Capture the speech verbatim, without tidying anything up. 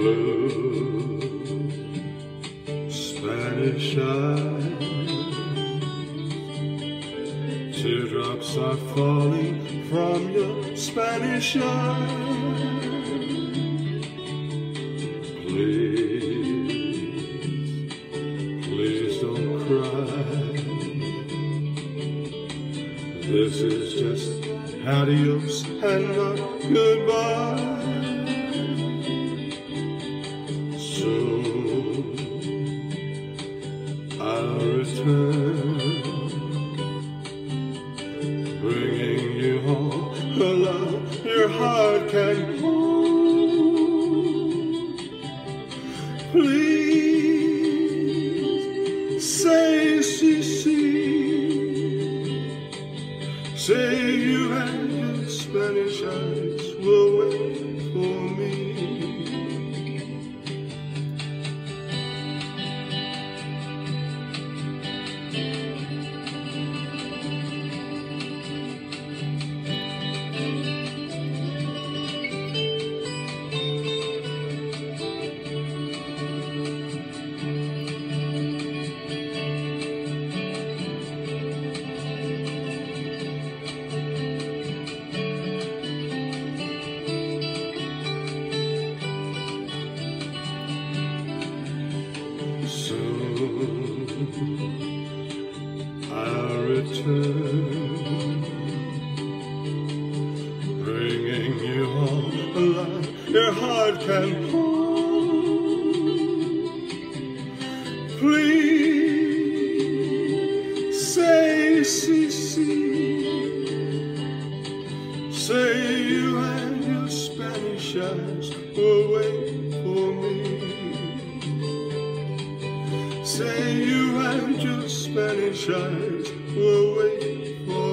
blue Spanish eyes. Teardrops are falling from your Spanish eyes. Please, please don't cry. This is just adios and not goodbye. Soon I'll return, bringing you home a love your heart can hold. Please say, see, see. Say you and your Spanish eyes will wait for me. Soon I'll return, bringing you home a love your heart can hold. Please say, see, see. Say you and your Spanish eyes will wait for me. Say you and your Spanish eyes will wait for me.